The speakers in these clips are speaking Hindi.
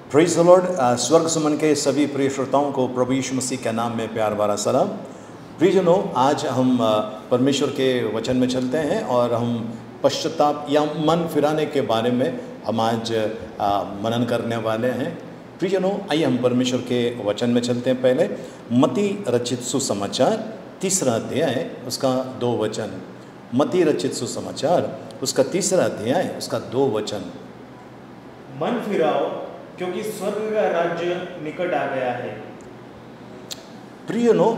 Praise the Lord. स्वर्ग सुमन के सभी प्रिय श्रोताओं को प्रभु यीशु मसीह के नाम में प्यार भरा सलाम। प्रियजनों, आज हम परमेश्वर के वचन में चलते हैं और हम पश्चाताप या मन फिराने के बारे में हम आज मनन करने वाले हैं। प्रियजनों, आइए हम परमेश्वर के वचन में चलते हैं। पहले मत्ती रचित सुसमाचार 3 अध्याय उसका 2 वचन। मत्ती रचित सुसमाचार उसका 3 अध्याय उसका 2 वचन। मन फिराओ क्योंकि स्वर्ग का राज्य निकट आ गया है। प्रियनो,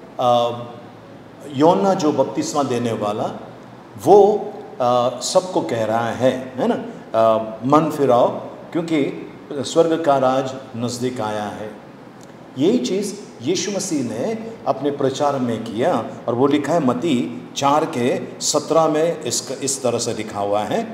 योना जो बपतिस्मा देने वाला वो सबको कह रहा है ना, मन फिराओ क्योंकि स्वर्ग का राज नज़दीक आया है। यही चीज़ यीशु मसीह ने अपने प्रचार में किया और वो लिखा है मत्ती 4:17 में इस तरह से लिखा हुआ है।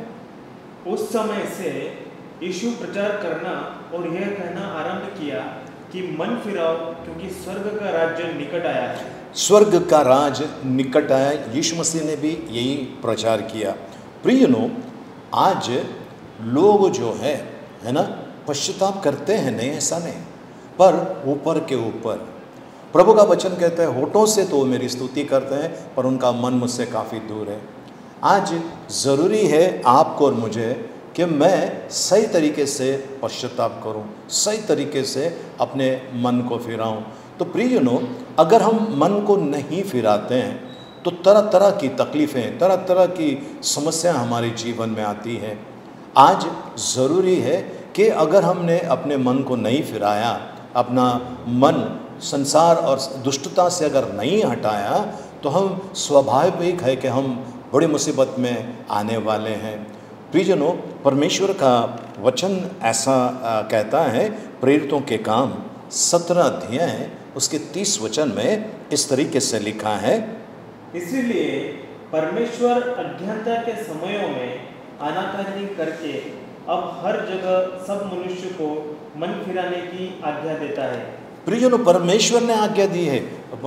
उस समय से यीशु प्रचार करना और यह कहना आरंभ किया कि मन फिराओ क्योंकि स्वर्ग का राज्य निकट आया है। स्वर्ग का राज निकट आया। यीशु मसीह ने भी यही प्रचार किया। प्रियनों, आज लोग जो है ना, पश्चाताप करते हैं, नहीं ऐसा नहीं, पर ऊपर के ऊपर प्रभु का वचन कहता है होठों से तो मेरी स्तुति करते हैं पर उनका मन मुझसे काफ़ी दूर है। आज ज़रूरी है आपको और मुझे कि मैं सही तरीके से पश्चाताप करूं, सही तरीके से अपने मन को फिराऊं। तो प्रियजनों, अगर हम मन को नहीं फिराते हैं तो तरह तरह की तकलीफ़ें, तरह तरह की समस्याएं हमारे जीवन में आती हैं। आज ज़रूरी है कि अगर हमने अपने मन को नहीं फिराया, अपना मन संसार और दुष्टता से अगर नहीं हटाया, तो हम स्वाभाविक है कि हम बड़ी मुसीबत में आने वाले हैं। प्रियजनों, परमेश्वर का वचन ऐसा कहता है, प्रेरितों के काम 17 अध्याय उसके 30 वचन में इस तरीके से लिखा है। इसीलिए परमेश्वर अज्ञानता के समयों में आनाकानी करके अब हर जगह सब मनुष्य को मन फिराने की आज्ञा देता है। प्रियजनों, परमेश्वर ने आज्ञा दी है।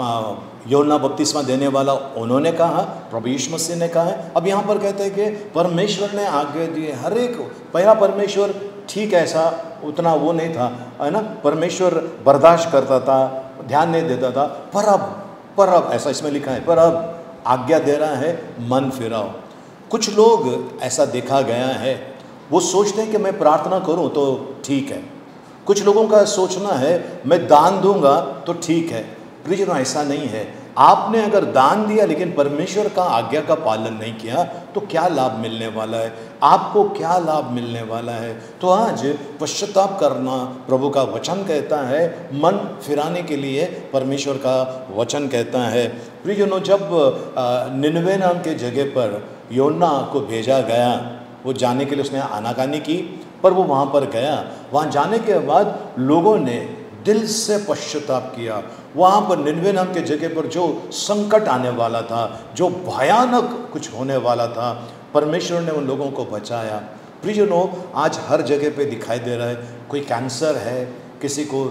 योना बपतिस्मा देने वाला उन्होंने कहा, प्रभु यीशु मसीह ने कहा है। अब यहाँ पर कहते हैं कि परमेश्वर ने आज्ञा दी है। हर एक पहला परमेश्वर ठीक ऐसा उतना वो नहीं था, है ना, परमेश्वर बर्दाश्त करता था, ध्यान नहीं देता था। पर अब ऐसा इसमें लिखा है, पर अब आज्ञा दे रहा है मन फिराओ। कुछ लोग ऐसा देखा गया है, वो सोचते हैं कि मैं प्रार्थना करूँ तो ठीक है। कुछ लोगों का सोचना है मैं दान दूंगा तो ठीक है। प्रियजनों, ऐसा नहीं है। आपने अगर दान दिया लेकिन परमेश्वर का आज्ञा का पालन नहीं किया तो क्या लाभ मिलने वाला है? आपको क्या लाभ मिलने वाला है? तो आज पश्चाताप करना प्रभु का वचन कहता है, मन फिराने के लिए परमेश्वर का वचन कहता है। प्रियजनों, जब निनवे नाम के जगह पर योना को भेजा गया, वो जाने के लिए उसने आनाकानी की, पर वो वहाँ पर गया। वहाँ जाने के बाद लोगों ने दिल से पश्चाताप किया। वहाँ पर निनवे नाम के जगह पर जो संकट आने वाला था, जो भयानक कुछ होने वाला था, परमेश्वर ने उन लोगों को बचाया। प्रियजनों, आज हर जगह पे दिखाई दे रहा है, कोई कैंसर है, किसी को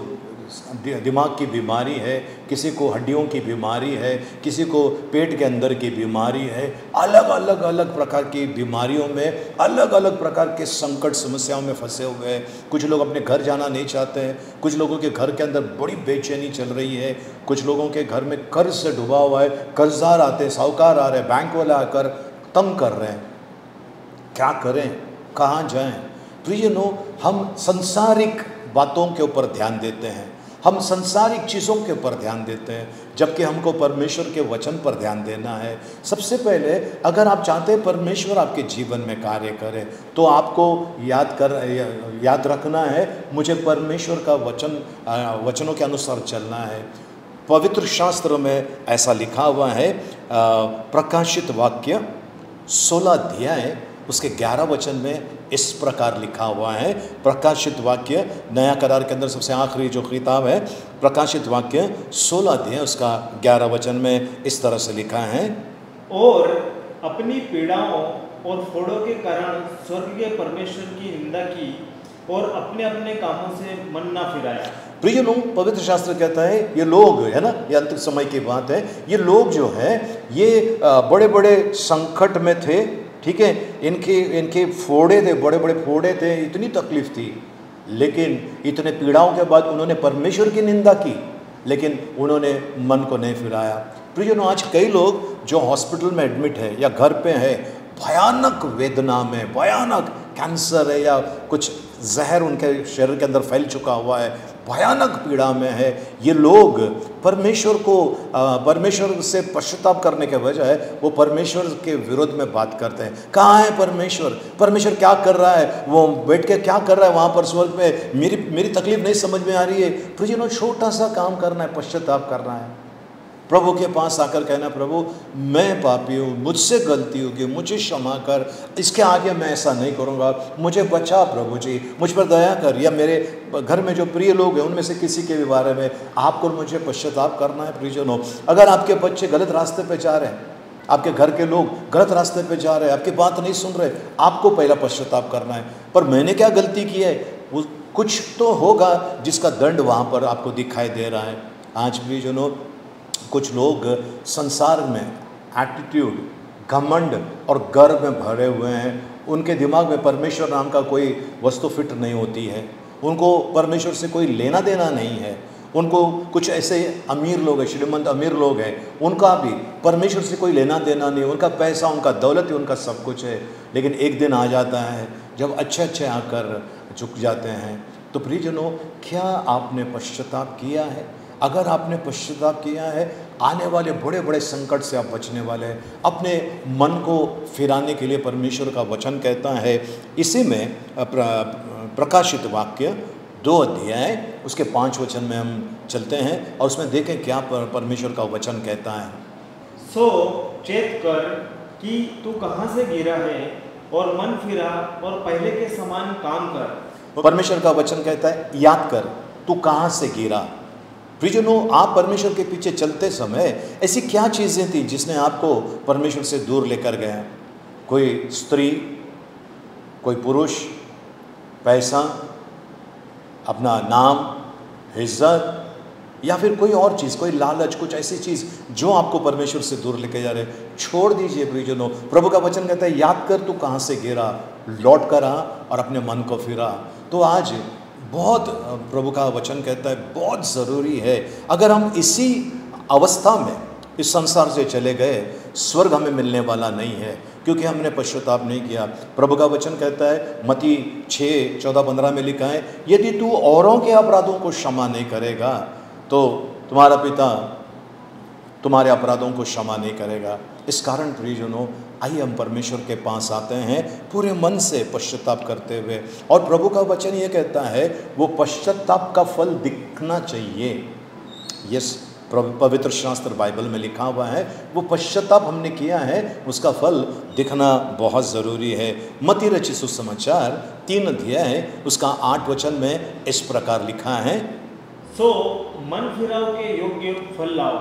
दिमाग की बीमारी है, किसी को हड्डियों की बीमारी है, किसी को पेट के अंदर की बीमारी है। अलग प्रकार की बीमारियों में अलग अलग प्रकार के संकट समस्याओं में फंसे हुए हैं। कुछ लोग अपने घर जाना नहीं चाहते हैं, कुछ लोगों के घर के अंदर बड़ी बेचैनी चल रही है, कुछ लोगों के घर में कर्ज से डूबा हुआ है, कर्जदार आते हैं, साहूकार आ रहे हैं, बैंक वाले आकर तंग कर रहे हैं। क्या करें, कहाँ जाएं? प्रियजनों, हम संसारिक बातों के ऊपर ध्यान देते हैं, हम संसारिक चीज़ों के ऊपर ध्यान देते हैं, जबकि हमको परमेश्वर के वचन पर ध्यान देना है। सबसे पहले अगर आप चाहते हैं परमेश्वर आपके जीवन में कार्य करे तो आपको याद रखना है, मुझे परमेश्वर का वचनों के अनुसार चलना है। पवित्र शास्त्र में ऐसा लिखा हुआ है, प्रकाशित वाक्य 16 अध्याय उसके 11 वचन में इस प्रकार लिखा हुआ है। प्रकाशित वाक्य नया करार के अंदर सबसे आखिरी जो किताब है, प्रकाशित वाक्य 16 अध्याय उसका 11 वचन में इस तरह से लिखा है, और अपनी पीड़ाओं और फोड़ों के कारण स्वर्ग के परमेश्वर की निंदा की और अपने अपने कामों से मन ना फिराया। प्रियजनों, पवित्र शास्त्र कहता है ये लोग, है ना, ये अंतिम समय की बात है, ये लोग जो है ये बड़े बड़े संकट में थे, ठीक है, इनके फोड़े थे, बड़े बड़े फोड़े थे, इतनी तकलीफ थी, लेकिन इतने पीड़ाओं के बाद उन्होंने परमेश्वर की निंदा की, लेकिन उन्होंने मन को नहीं फिराया। प्रियजनों, आज कई लोग जो हॉस्पिटल में एडमिट है या घर पे है, भयानक वेदना में, भयानक कैंसर है या कुछ जहर उनके शरीर के अंदर फैल चुका हुआ है, भयानक पीड़ा में है, ये लोग परमेश्वर से पश्चाताप करने के बजाय वो परमेश्वर के विरोध में बात करते हैं। कहाँ है परमेश्वर? परमेश्वर क्या कर रहा है? वो बैठ के क्या कर रहा है वहाँ पर स्वर्ग पे? मेरी तकलीफ नहीं समझ में आ रही है। प्रियजनों, छोटा सा काम करना है, पश्चाताप करना है, प्रभु के पास आकर कहना, प्रभु मैं पापी हूँ, मुझसे गलती होगी, मुझे क्षमा कर, इसके आगे मैं ऐसा नहीं करूँगा, मुझे बचा प्रभु जी, मुझ पर दया कर। या मेरे घर में जो प्रिय लोग हैं उनमें से किसी के भी बारे में आपको मुझे पश्चाताप करना है। प्रियजनों, अगर आपके बच्चे गलत रास्ते पर जा रहे हैं, आपके घर के लोग गलत रास्ते पर जा रहे हैं, आपकी बात नहीं सुन रहे, आपको पहला पश्चाताप करना है। पर मैंने क्या गलती की है? वो कुछ तो होगा जिसका दंड वहाँ पर आपको दिखाई दे रहा है। आज प्रियजनों, कुछ लोग संसार में एटीट्यूड, घमंड और गर्व में भरे हुए हैं। उनके दिमाग में परमेश्वर नाम का कोई वस्तु फिट नहीं होती है, उनको परमेश्वर से कोई लेना देना नहीं है। उनको कुछ ऐसे अमीर लोग हैं, श्रीमंत अमीर लोग हैं, उनका भी परमेश्वर से कोई लेना देना नहीं, उनका पैसा, उनका दौलत ही उनका सब कुछ है। लेकिन एक दिन आ जाता है जब अच्छे अच्छे आकर झुक जाते हैं। तो प्रियजनों, क्या आपने पश्चाताप किया है? अगर आपने पश्चाताप किया है, आने वाले बड़े बड़े संकट से आप बचने वाले हैं। अपने मन को फिराने के लिए परमेश्वर का वचन कहता है, इसी में प्रकाशित वाक्य 2 अध्याय उसके 5 वचन में हम चलते हैं और उसमें देखें क्या परमेश्वर का वचन कहता है। सो चेत कर कि तू कहाँ से गिरा है और मन फिरा और पहले के समान काम कर। परमेश्वर का वचन कहता है, याद कर तू कहाँ से गिरा। प्रियजनों, आप परमेश्वर के पीछे चलते समय ऐसी क्या चीज़ें थी जिसने आपको परमेश्वर से दूर लेकर गया? कोई स्त्री, कोई पुरुष, पैसा, अपना नाम, इज्जत, या फिर कोई और चीज़, कोई लालच, कुछ ऐसी चीज़ जो आपको परमेश्वर से दूर लेके जा रहे, छोड़ दीजिए। प्रियजनों, प्रभु का वचन कहता है, याद कर तू कहाँ से गिरा, लौट कर आ और अपने मन को फिरा। तो आज बहुत प्रभु का वचन कहता है बहुत ज़रूरी है। अगर हम इसी अवस्था में इस संसार से चले गए, स्वर्ग हमें मिलने वाला नहीं है, क्योंकि हमने पश्चाताप नहीं किया। प्रभु का वचन कहता है, मत्ती 6:14-15 में लिखा है, यदि तू औरों के अपराधों को क्षमा नहीं करेगा तो तुम्हारा पिता तुम्हारे अपराधों को क्षमा नहीं करेगा। इस कारण प्रियजनों, आइए हम परमेश्वर के पास आते हैं पूरे मन से पश्चाताप करते हुए। और प्रभु का वचन ये कहता है, वो पश्चाताप का फल दिखना चाहिए। यस, पवित्र शास्त्र बाइबल में लिखा हुआ है, वो पश्चाताप हमने किया है, उसका फल दिखना बहुत ज़रूरी है। मत्ती रचित सुसमाचार 3 अध्याय उसका 8 वचन में इस प्रकार लिखा है, सो मन फिराव के योग्य फल लाओ।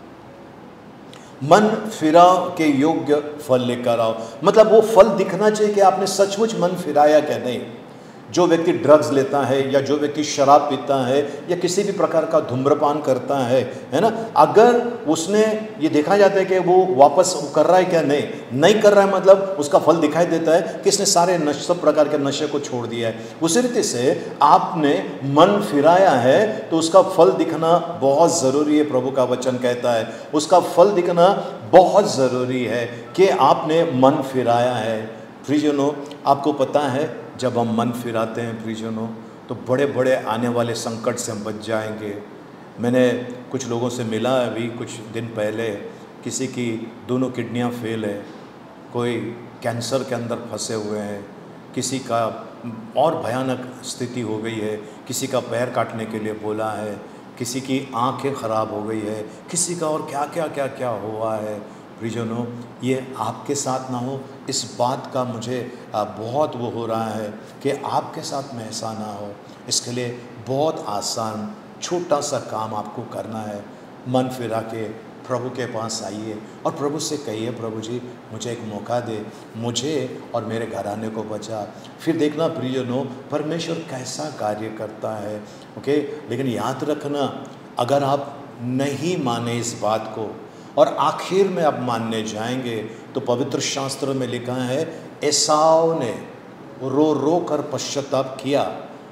मन फिराव के योग्य फल लेकर आओ, मतलब वो फल दिखना चाहिए कि आपने सचमुच मन फिराया क्या नहीं। जो व्यक्ति ड्रग्स लेता है या जो व्यक्ति शराब पीता है या किसी भी प्रकार का धूम्रपान करता है ना, अगर उसने ये देखा जाता है कि वो वापस कर रहा है क्या नहीं कर रहा है, मतलब उसका फल दिखाई देता है कि इसने सारे सब प्रकार के नशे को छोड़ दिया है। उसी रीति से आपने मन फिराया है तो उसका फल दिखना बहुत ज़रूरी है। प्रभु का वचन कहता है उसका फल दिखना बहुत ज़रूरी है कि आपने मन फिराया है। प्रियजनों, आपको पता है जब हम मन फिराते हैं प्रियजनों, तो बड़े बड़े आने वाले संकट से हम बच जाएंगे। मैंने कुछ लोगों से मिला अभी कुछ दिन पहले, किसी की दोनों किडनियां फेल है, कोई कैंसर के अंदर फंसे हुए हैं, किसी का और भयानक स्थिति हो गई है, किसी का पैर काटने के लिए बोला है, किसी की आंखें ख़राब हो गई है, किसी का और क्या क्या हुआ है। प्रियजनों, ये आपके साथ ना हो, इस बात का मुझे बहुत वो हो रहा है कि आपके साथ में ऐसा ना हो। इसके लिए बहुत आसान छोटा सा काम आपको करना है। मन फिरा के प्रभु के पास आइए और प्रभु से कहिए, प्रभु जी मुझे एक मौका दे, मुझे और मेरे घराने को बचा। फिर देखना प्रियजनों, परमेश्वर कैसा कार्य करता है। ओके, लेकिन याद रखना, अगर आप नहीं माने इस बात को और आखिर में आप मानने जाएंगे तो पवित्र शास्त्र में लिखा है, एसाव ने रो रो कर पश्चाताप किया,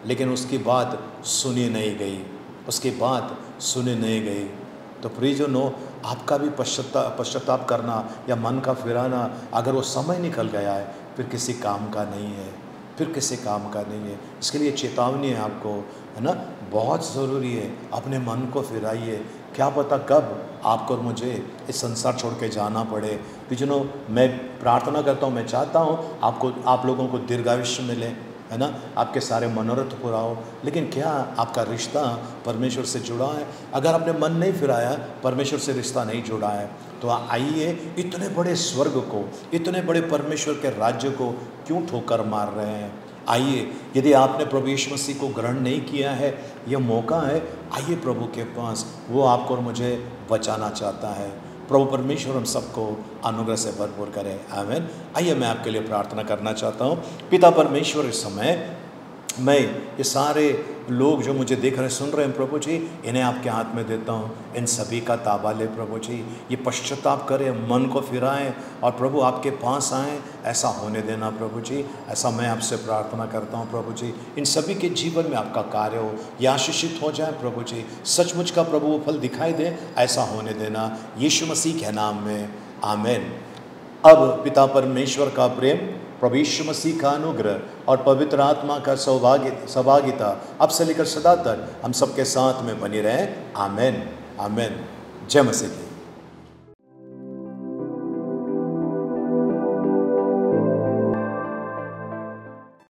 लेकिन उसकी बात सुनी नहीं गई, उसकी बात सुनी नहीं गई। तो प्रियजनों, आपका भी पश्चाताप करना या मन का फिराना, अगर वो समय निकल गया है, फिर किसी काम का नहीं है, फिर किसी काम का नहीं है। इसके लिए चेतावनी है आपको, है ना, बहुत ज़रूरी है, अपने मन को फिराइए। क्या पता कब आपको और मुझे इस संसार छोड़ के जाना पड़े। प्रियजनों, मैं प्रार्थना करता हूँ, मैं चाहता हूँ आप लोगों को दीर्घायुष्य मिले, है ना, आपके सारे मनोरथ पूरा हो। लेकिन क्या आपका रिश्ता परमेश्वर से जुड़ा है? अगर आपने मन नहीं फिराया, परमेश्वर से रिश्ता नहीं जुड़ा है, तो आइए, इतने बड़े स्वर्ग को, इतने बड़े परमेश्वर के राज्य को क्यों ठोकर मार रहे हैं? आइए, यदि आपने प्रभु यीशु मसीह को ग्रहण नहीं किया है, यह मौका है, आइए प्रभु के पास, वो आपको और मुझे बचाना चाहता है। प्रभु परमेश्वर हम सबको अनुग्रह से भरपूर करें, आमीन। आइए, मैं आपके लिए प्रार्थना करना चाहता हूँ। पिता परमेश्वर, इस समय मैं ये सारे लोग जो मुझे देख रहे हैं, सुन रहे हैं, प्रभु जी, इन्हें आपके हाथ में देता हूँ। इन सभी का ताबा ले प्रभु जी, ये पश्चाताप करें, मन को फिराएं और प्रभु आपके पास आएँ, ऐसा होने देना प्रभु जी। ऐसा मैं आपसे प्रार्थना करता हूँ प्रभु जी। इन सभी के जीवन में आपका कार्य हो, ये आशीषित हो जाए प्रभु जी, सचमुच का प्रभु वो फल दिखाई दे, ऐसा होने देना, यीशु मसीह के नाम में, आमीन। अब पिता परमेश्वर का प्रेम, प्रभु यीशु मसीह का अनुग्रह और पवित्र आत्मा का सहभागिता अब से लेकर सदा तक हम सबके साथ में बनी रहे, आमीन, आमीन। जय मसीह की।